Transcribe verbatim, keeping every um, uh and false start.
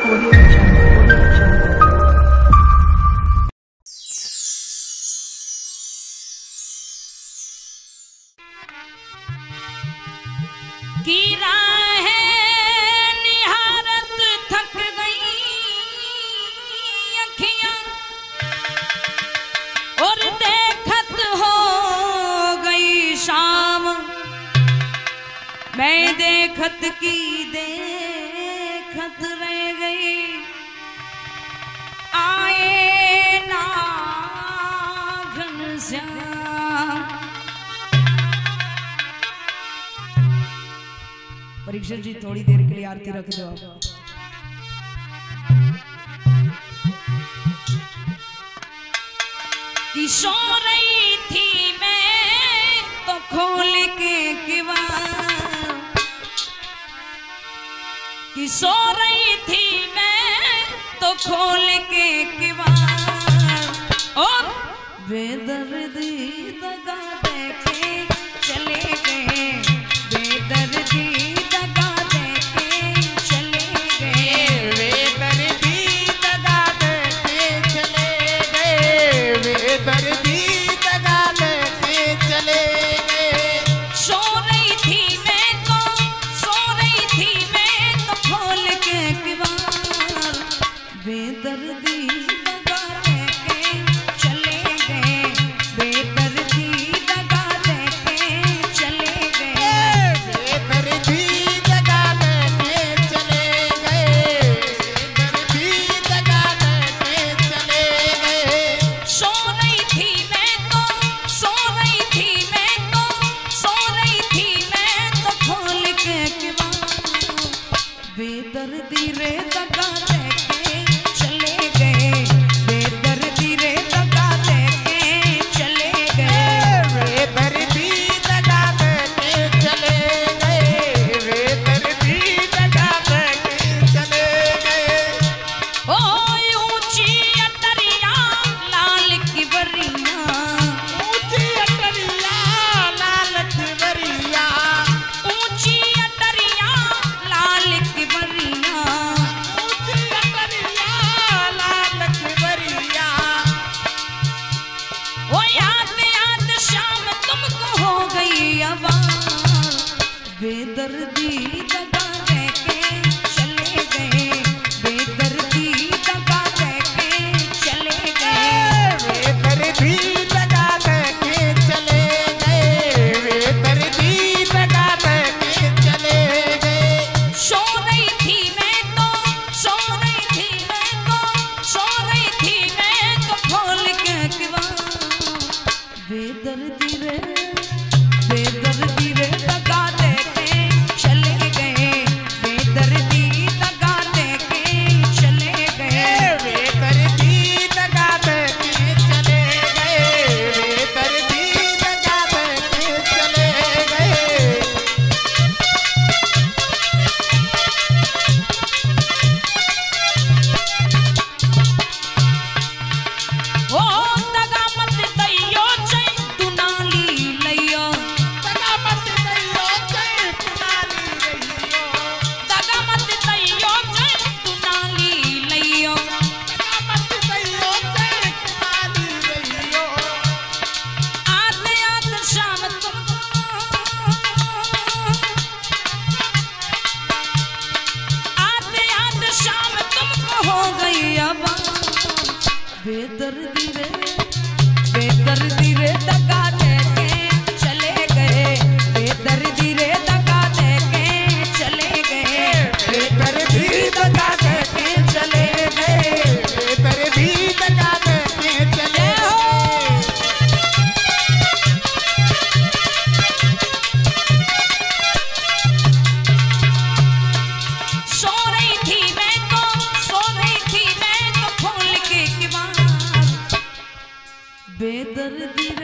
की राहें निहारत थक गई अखियां और देखत हो गई शाम। मैं देखत की देखत रह गई आए ना घनश्याम। परीक्षित जी थोड़ी देर के लिए आरती रख दो आप। कि सो रही थी मैं तो खोल के किवाड़, कि सो रही थी मैं तो खोल के किवाड़ और बेदर्दी दगा देखे चले गए, बेदर्दी बेदर्दी रे दगा देके चले गए, बेदर्दी रे दगा देके चले गए, बेदर्दी दगा देके चले गए, बेदर्दी दगा देके चले गए। ओ ऊंची अटरिया लाल की बरिया, ऊंची अटरिया लाल की बरिया, ऊंची अटरिया लाल की बरिया, ऊंची अटरिया लाल की बरिया। ओ याद याद शाम तुमको हो गई आवाज़, बेदर्दी दगा देके चले गए, बेदर्दी दगा देके चले गए, बेदर्दी दगा देके चले गए, बेदर्दी दगा देके चले गए। सो रही थी मैं तो सो रही थी मैं तो सो रही थी मैं तो खोल के किवाड़, बेदर्दी रे बेदर्दी रे दगा देके चले गए, बेदर्दी दगा देके चले गए, बेदर्दी दगा देके चले गए, बेदर्दी दगा देके चले गए। ओ दगा मत दैयो चै तू नाली लइयो, दगा मत दैयो चै तू नाली लइयो, दगा मत दैयो चै तू नाली लइयो, दगा मत दैयो चै तू नाली लइयो। आते आते शाम तुमको आते आते शाम तुमको हो गई आवाज़, बेदर्दी रे बेदर्दी रे दगा देके चले गए, बेदर्दी रे दगा देके चले गए, बेदर्दी दगा देके चले गए, बेदर्दी दगा देके चले हो। सो रही थी मैं तो सो रही थी मैं तो खोल के किवाड़, बेदर्दी